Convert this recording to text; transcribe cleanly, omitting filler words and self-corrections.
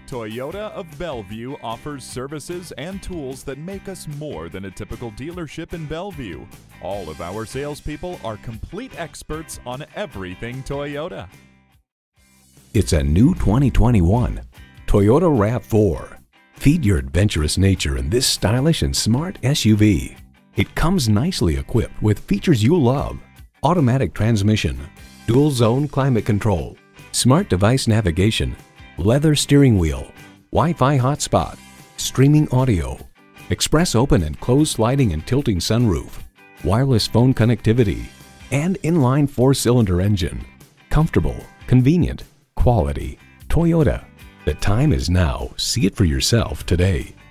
Toyota of Bellevue offers services and tools that make us more than a typical dealership in Bellevue. All of our salespeople are complete experts on everything Toyota. It's a new 2021 Toyota RAV4. Feed your adventurous nature in this stylish and smart SUV. It comes nicely equipped with features you love: automatic transmission, dual zone climate control, smart device navigation, leather steering wheel, Wi-Fi hotspot, streaming audio, express open and closed sliding and tilting sunroof, wireless phone connectivity, and inline 4-cylinder engine. Comfortable, convenient, quality. Toyota. The time is now. See it for yourself today.